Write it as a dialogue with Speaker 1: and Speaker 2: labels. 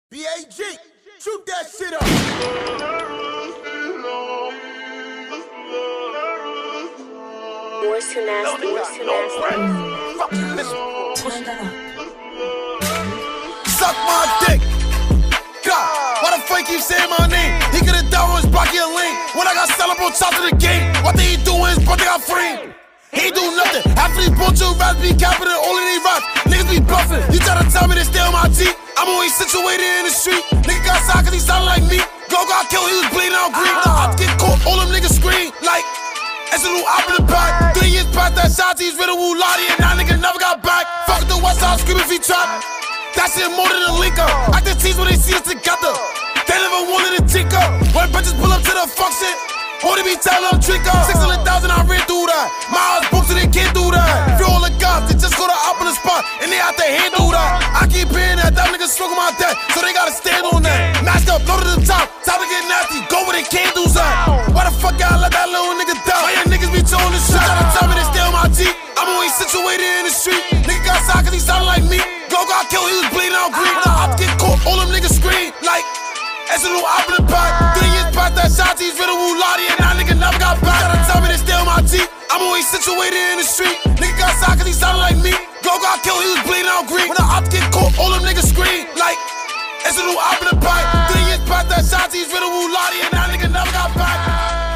Speaker 1: B.A.G. Shoot that shit up.
Speaker 2: What's too nasty? What's too nasty?
Speaker 1: Fucking listen. Suck my dick. God, why the fuck keep saying my name? He could've died on his pocket a lane. When I got celebrate on top of the game, what did he do when his brother got framed? He ain't do nothing. After these bullshit raps be capping and all of these raps, niggas be bluffing. You try to tell me to stay on my G? I'm always situated in the street. Nigga got shot cause he sounded like me. Go got killed, he was bleeding out green. The ops get caught, all them niggas scream like it's a little op in the back. 3 years past that shot, he's rid of Wu Lottie, and now nigga never got back. Fuck the West Side, screaming if he trap. That shit more than a link up. I can tease when they see us together. They never wanted to tick up. When bitches pull up to the function, wanna be telling them trick up. 600,000, I ran through that. My house booked so they can't do that. Free all the guys, they just go to up on the spot, and they out to handle that. I keep hearing that niggas smoking my debt, so they gotta stand on that. Masked up, low to the top, time to get nasty, go where they candles at. Why the fuck y'all let that little nigga die? Why your niggas be throwing the shit? Try to tell me to stay on my G. I'm always situated in the street. Nigga got shot cause he sounded like me. Go got killed, he was bleeding out green. The ops get caught, all them niggas scream like it's a little op in the back. 3 years past that shot, he's rid of Wu Lottie, and now nigga never got back. Try to tell me to stay on my G. I'm always situated in the street. Nigga got shot cause he sounded like me. Go got killed, he was bleeding out green. When the ops get caught, all them niggas scream like it's a little op in the back. 3 years past that shot, he's rid of Wu Lottie, and now nigga never got back.